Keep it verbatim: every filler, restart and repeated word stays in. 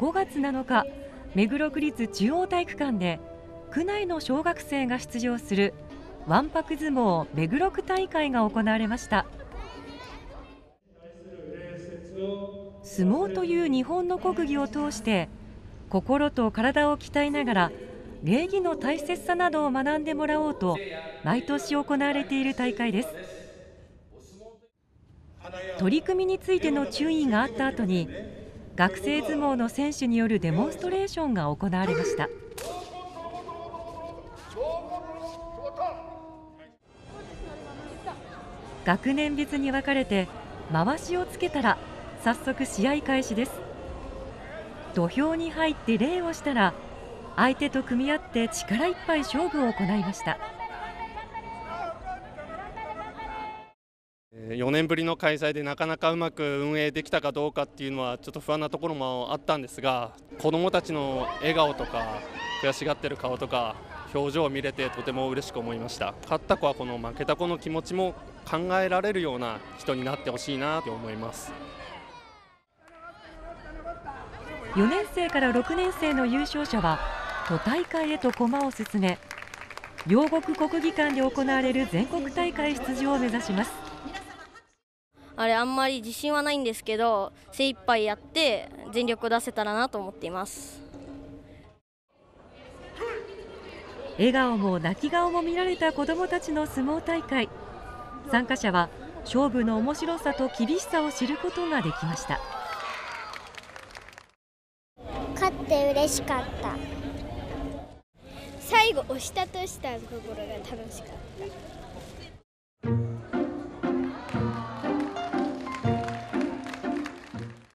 ごがつなのか、目黒区立中央体育館で区内の小学生が出場するわんぱく相撲目黒区大会が行われました。相撲という日本の国技を通して心と体を鍛えながら礼儀の大切さなどを学んでもらおうと毎年行われている大会です。取り組みについての注意があった後に学生相撲の選手によるデモンストレーションが行われました。学年別に分かれてまわしをつけたら早速試合開始です。土俵に入って礼をしたら相手と組み合って力いっぱい勝負を行いました。 よねんぶりの開催でなかなかうまく運営できたかどうかっていうのはちょっと不安なところもあったんですが、子どもたちの笑顔とか悔しがってる顔とか表情を見れてとても嬉しく思いました。勝った子はこの負けた子の気持ちも考えられるような人になってほしいなと思います。 よねん生からろくねん生の優勝者は都大会へと駒を進め、両国国技館で行われる全国大会出場を目指します。 あれあんまり自信はないんですけど、精一杯やって全力を出せたらなと思っています。 笑顔も泣き顔も見られた子どもたちの相撲大会。参加者は勝負の面白さと厳しさを知ることができました。 勝って嬉しかった。 最後押したとしたところが楽しかった。